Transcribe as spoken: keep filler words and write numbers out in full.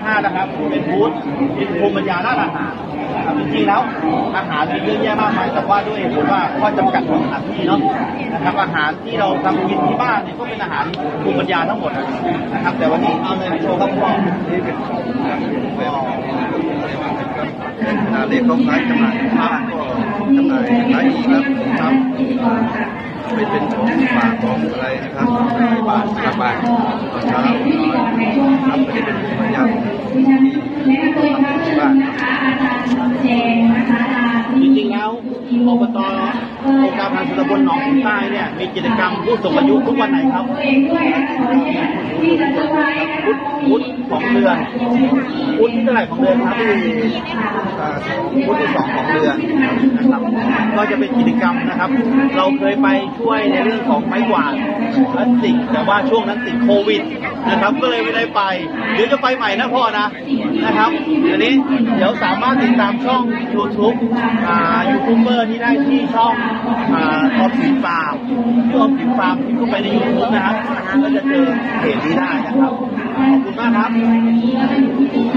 ห้านะครับเป็นบูธเป็นภูมิปัญญาด้านอาหารนะครับจริงๆแล้วอาหารมีเยอะแยะมากมายแต่ว่าด้วยผมว่าข้อจำกัดของสถานที่เนาะนะครับอาหารที่เราทำกินที่บ้านเนี่ยก็เป็นอาหารภูมิปัญญาทั้งหมดนะครับแต่วันนี้เอาเลยมาโชว์ครับพ่อนี่เป็นของนาเล็กเขาขายจำหน่ายบ้านก็จำหน่ายขายดีครับครับไม่เป็นของฝากของอะไรนะครับในบ้านกลับบ้านตอนเช้าครับไม่ได้เป็นภูมิปัญญาที่บ้านจริงๆแล้วอบตองค์การพันธุ์ตำบลหนองขุนใต้เนี่ยมีกิจกรรมผู้สูงอายุทุกวันไหนครับพุธพุธของเดือนพุธที่เท่าไหร่ของเดือนครับพุธที่สองของเดือนนะครับก็จะเป็นกิจกรรมนะครับเราเคยไปช่วยในเรื่องของไม้กวาดพลาสติกแต่ว่าช่วงนั้นติดโควิดนะครับก็เลยไม่ได้ไปเดี๋ยวจะไปใหม่นะพ่อนะนะครับเดี๋ยวนี้เดี๋ยวสามารถติดตามช่อง ยูทูบ อ่ายูทูบเบอร์ที่ได้ที่ช่องอ่าออฟฟิศฟาร์มที่ออฟฟิศฟาร์มที่เข้าไปใน ยูทูบ นะครับก็จะเจอเพจนี้ได้นะครับขอบคุณมากครับ